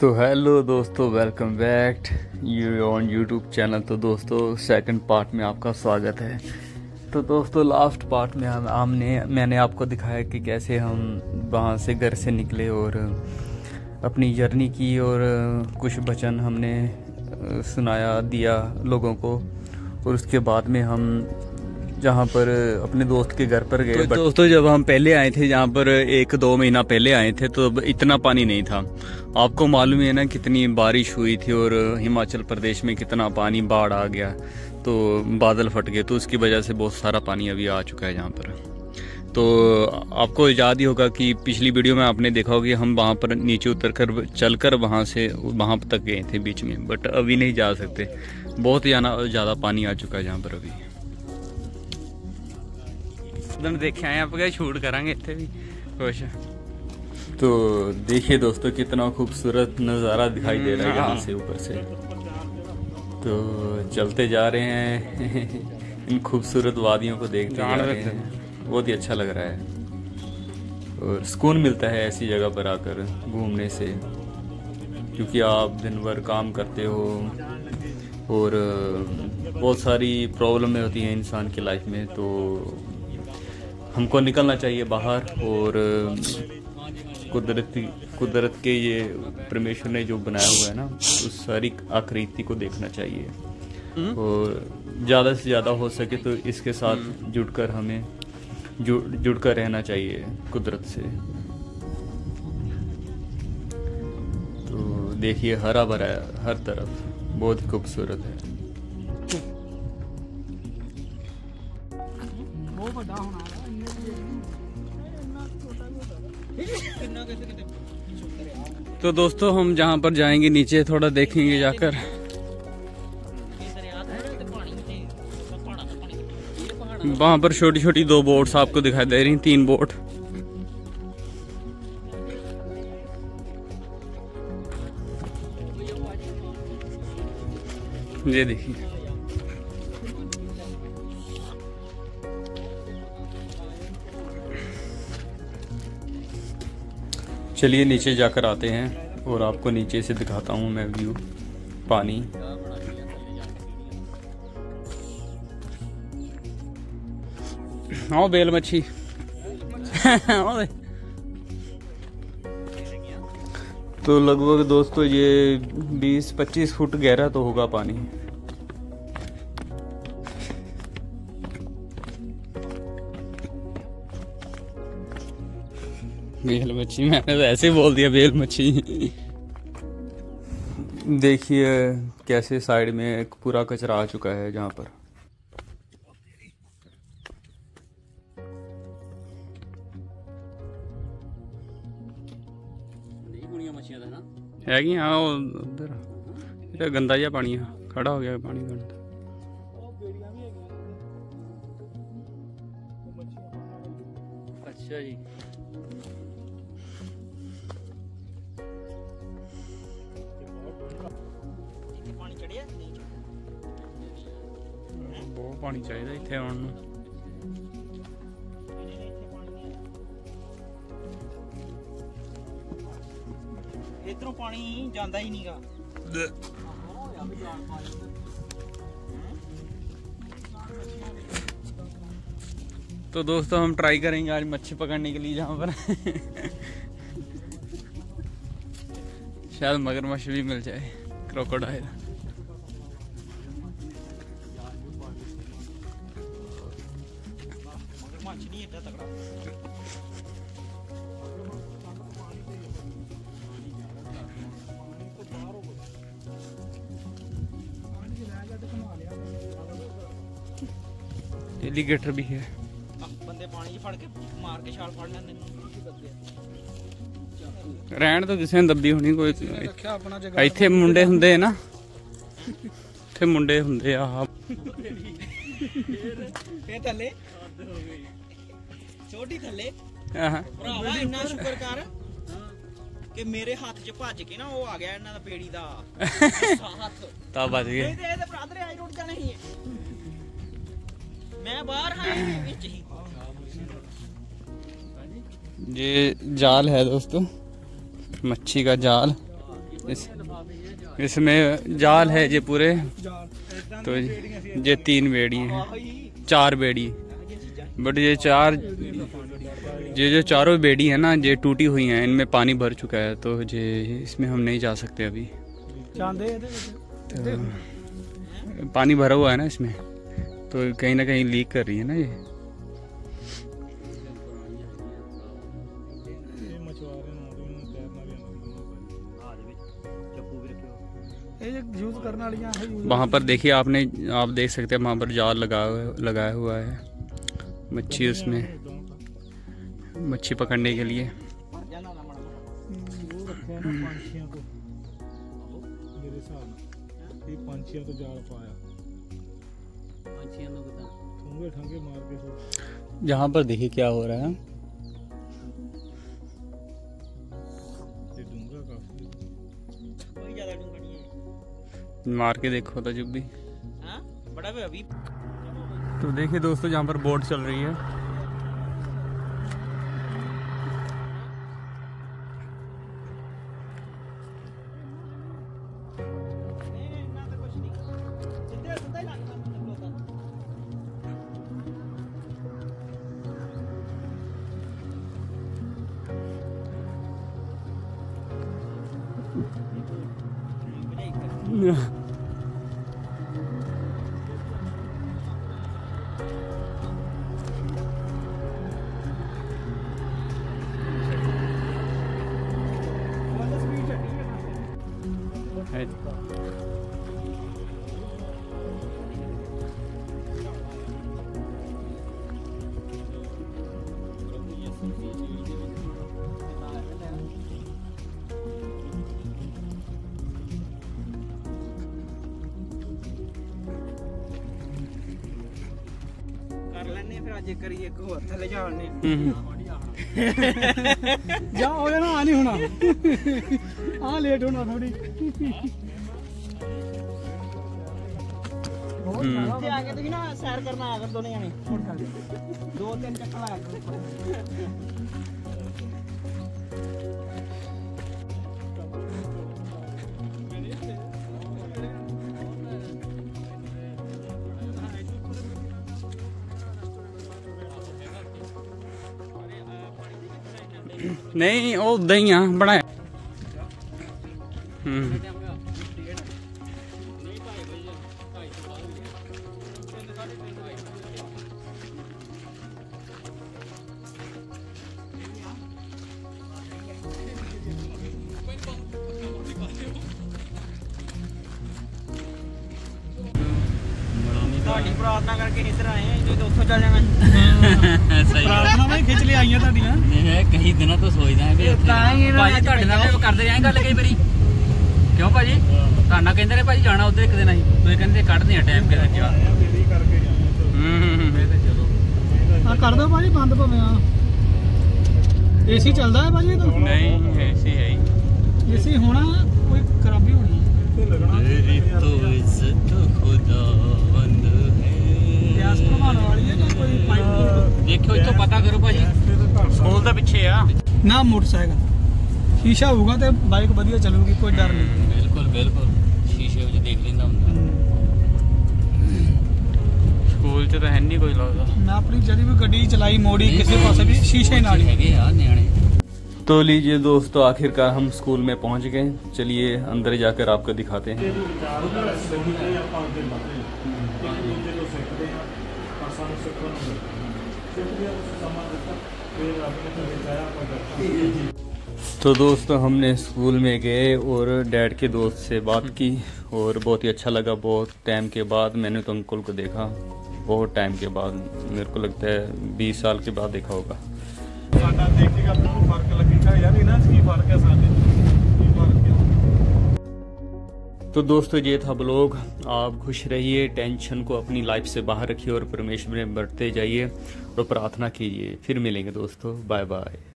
तो हेलो दोस्तों, welcome back you on YouTube channel. तो दोस्तों सेकंड पार्ट में आपका स्वागत है। तो दोस्तों लास्ट पार्ट में मैंने आपको दिखाया कि कैसे हम वहाँ से घर से निकले और अपनी जर्नी की और कुछ वचन हमने दिया लोगों को। और उसके बाद में हम जहाँ पर अपने दोस्त के घर पर गए। तो दोस्तों जब हम पहले आए थे, जहाँ पर 1-2 महीना पहले आए थे, तो इतना पानी नहीं था। आपको मालूम है ना कितनी बारिश हुई थी और हिमाचल प्रदेश में कितना पानी बाढ़ आ गया, तो बादल फट गए, तो उसकी वजह से बहुत सारा पानी अभी आ चुका है यहाँ पर। तो आपको याद ही होगा कि पिछली वीडियो में आपने देखा होगा कि हम वहाँ पर नीचे उतर कर चलकर वहाँ से वहाँ तक गए थे बीच में, बट अभी नहीं जा सकते, बहुत ज़्यादा पानी आ चुका है यहाँ पर अभी। देखे आए आप शूट करांगे इतने भी कुछ। तो देखिए दोस्तों कितना खूबसूरत नज़ारा दिखाई दे रहा है यहाँ से ऊपर से। तो चलते जा रहे हैं इन खूबसूरत वादियों को देखते जा रहे हैं, बहुत ही अच्छा लग रहा है और सुकून मिलता है ऐसी जगह पर आकर घूमने से, क्योंकि आप दिन भर काम करते हो और बहुत सारी प्रॉब्लमें होती हैं इंसान की लाइफ में। तो हमको निकलना चाहिए बाहर और कुदरत के ये परमेश्वर ने जो बनाया हुआ है ना, उस सारी आकृति को देखना चाहिए और ज़्यादा से ज़्यादा हो सके तो इसके साथ जुड़कर हमें जुड़कर रहना चाहिए कुदरत से। तो देखिए हरा भरा है हर तरफ, बहुत ही खूबसूरत है। तो दोस्तों हम जहाँ पर जाएंगे नीचे थोड़ा देखेंगे जाकर। वहाँ पर छोटी छोटी 2 बोट्स आपको दिखाई दे रही, 3 बोट। ये देखिए चलिए नीचे जाकर आते हैं और आपको नीचे से दिखाता हूँ मैं व्यू, पानी। हाँ बेल मच्छी तो लगभग दोस्तों ये 20-25 फुट गहरा तो होगा पानी। बेल मच्छी, मैंने तो ऐसे बोल दिया बेल मच्छी। देखिए कैसे साइड में एक पूरा कचरा आ चुका है जहाँ पर। है कि हाँ उधर गंदा जा पानी है, खड़ा हो गया पानी गंदा। अच्छा जी, बहुत पानी चाहिए इतने आने। इधरों पानी जाता ही नहीं गा। तो दोस्तों हम ट्राई करेंगे आज मच्छी पकड़ने के लिए जहाँ पर शायद मगरमच्छ भी मिल जाए, क्रोकोडाइल। एलिगेटर भी है। बंदे पानी फड़ के मार के छाल फड़ लेंदे। रहन तो किसी ने दबी होनी कोई। इत्थे मुंडे हुंदे ना, इत्थे मुंडे हुंदे आ। फे थल्ले छोटी थल्ले भरावा इन्ना शुक्र कर कि मेरे हाथ च भज के ना वो आ गया इन्ना दा पेड़ी दा हाथ ता बच गए। नहीं ते ब्रदर आई रोड जाने ही मैं बाहर हां विच ही। ये जाल है दोस्तों, मच्छी का जाल। इसमें जाल है जे पूरे, तो ये 3 बेड़ी हैं, 4 बेड़ी, बट ये जो चारों बेड़ी है ना, ये टूटी हुई हैं, इनमें पानी भर चुका है, तो ये इसमें हम नहीं जा सकते अभी। तो पानी भरा हुआ है ना इसमें, तो कहीं ना कहीं लीक कर रही है ना ये। वहाँ पर देखिए आप देख सकते हैं, वहाँ पर जाल लगाया हुआ है, मच्छी उसमें मच्छी पकड़ने के लिए। यहाँ पर देखिए क्या हो रहा है, मार के देखो तो जब भी बड़ा भी अभी। तो देखिए दोस्तों, जहाँ पर बोट चल रही है, फिर आज करिए एक और थले जाने जा हो जाना, आ नहीं होना, आ लेट होना थोड़ी। आगे तो ना सैर करना आया कर, दोनों जाने 2-3 चक्कर लगाया करो। नहीं वो दही बनाया। प्रार्थना करके इधर आए हैं, जो 200 चल जाना सही प्रार्थना में खिंच ले आईਆਂ ਤੁਹਾਡੀਆਂ ਕਈ ਦਿਨਾਂ ਤੋਂ ਸੋਚਦਾ ਹਾਂ ਵੀ ਭਾਜੀ ਤੁਹਾਡੇ ਨਾਲ ਵੀ ਕਰਦੇ ਰਹੇ ਗੱਲ ਕਈ ਵਾਰੀ, ਕਿਉਂ ਭਾਜੀ ਤੁਹਾਡਾ ਕਹਿੰਦੇ ਨੇ ਭਾਜੀ ਜਾਣਾ ਉਧਰ ਇੱਕ ਦਿਨ ਅਸੀਂ, ਤੁਸੀਂ ਕਹਿੰਦੇ ਕੱਢਦੇ ਆ ਟਾਈਮ ਕਿਹਦਾ ਜਾ ਆ ਕਰ ਦੋ ਭਾਜੀ ਬੰਦ ਭਾਵੇਂ ਆ ਏਸੀ ਚੱਲਦਾ ਹੈ ਭਾਜੀ? ਤਾਂ ਨਹੀਂ ਏਸੀ ਹੈ ਹੀ, ਏਸੀ ਹੋਣਾ ਕੋਈ ਖਰਾਬੀ ਹੋਣੀ ਤੇ ਲੱਗਣਾ ਮੇਰੀ तो इज्जत खुदावंद है, गैस भरवाने वाली है कि कोई पाइप देखो इतो पता करो भाजी, स्कूल ਦੇ ਪਿੱਛੇ ਆ ना मोटरसाइकिल शीशा होगा तो बाइक बढ़िया चलूगी, कोई डर नहीं। बिल्कुल बिल्कुल शीशे ਵਿੱਚ देख लेंदा ਹੁੰਦਾ, ਸਕੂਲ ਚ ਤਾਂ ਹੈ ਨਹੀਂ ਕੋਈ ਲੱਗਦਾ। मैं अपनी जदी भी गड्डी चलाई मोड़ी किसी पासे भी शीशे नाल हैगे यार न्याणे। तो लीजिए दोस्तों, आखिरकार हम स्कूल में पहुंच गए, चलिए अंदर जाकर आपको दिखाते हैं। तो दोस्तों हमने स्कूल में गए और डैड के दोस्त से बात की और बहुत ही अच्छा लगा। बहुत टाइम के बाद मैंने तो अंकल को देखा, बहुत टाइम के बाद, मेरे को लगता है 20 साल के बाद देखा होगा। तो दोस्तों ये था ब्लॉग। आप खुश रहिए, टेंशन को अपनी लाइफ से बाहर रखिए और परमेश्वर में बढ़ते जाइए और प्रार्थना कीजिए। फिर मिलेंगे दोस्तों, बाय बाय।